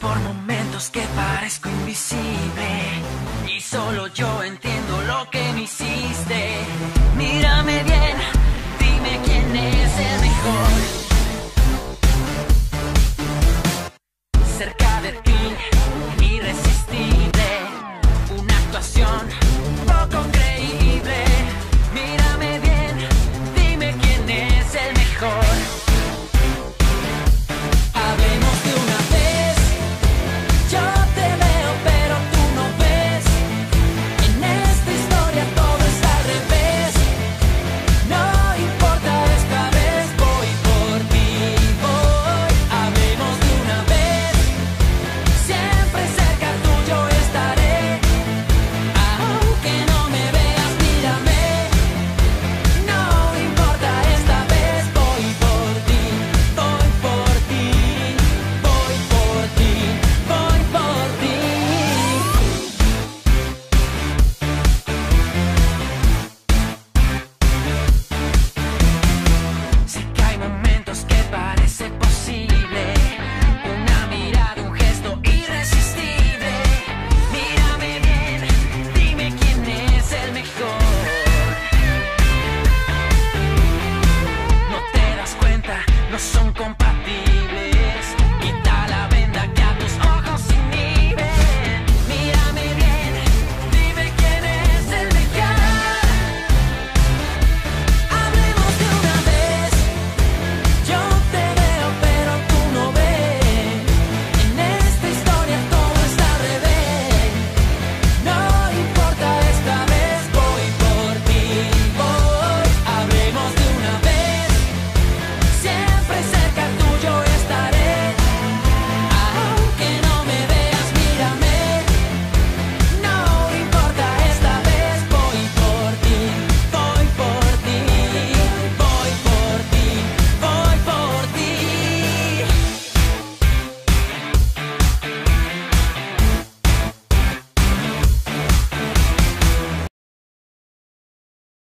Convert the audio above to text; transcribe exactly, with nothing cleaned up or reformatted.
por momentos que parezco invisible y solo yo entiendo lo que me hiciste. Mírame bien, dime quién es el mejor. Cerca de ti, irresistible, una actuación poco creíble. Mírame bien, dime quién es el mejor. Son